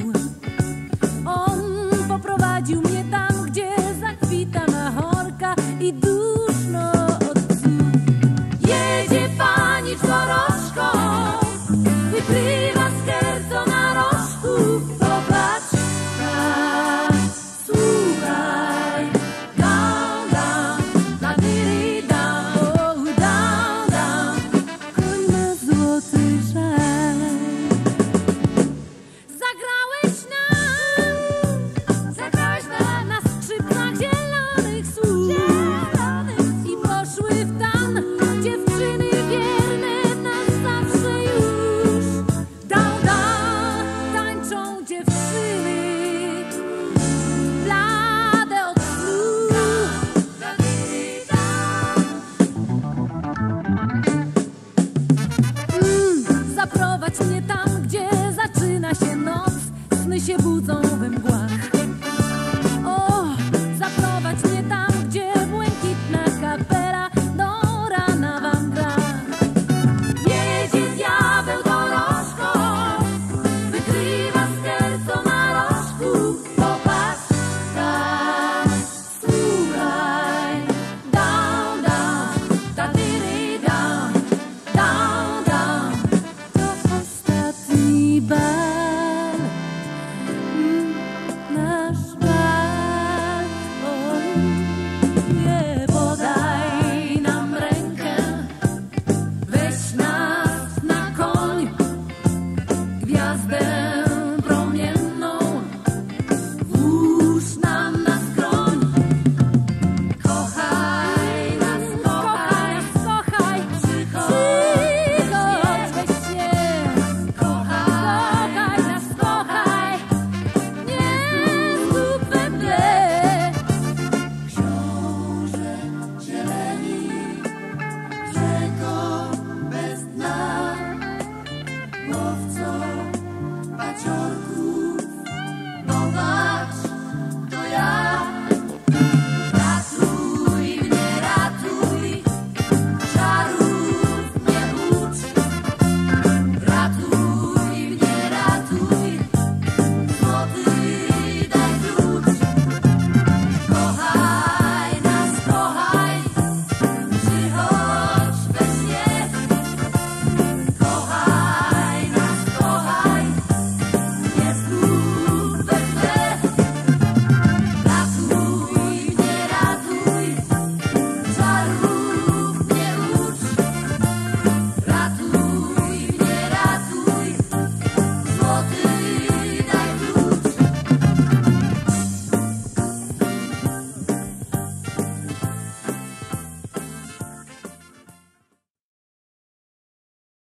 On poprowadził mnie tam, gdzie zakwita mahorka i duszno od psów. Jedzie pani czworoczką, wyprywa skerco na rożku. Popatrz, słuchaj, down, down, na diri down, oh, down, down, koń ma złoty żal. Zagrałeś na skrzypcach zielonych słów i poszły w tan dziewczyny wierne na zawsze już. Down, down, tańczą dziewczyny blade od snu. Zaprowadź mnie tam, gdzie zaczyna się noc. Sny się budzą we mgłach.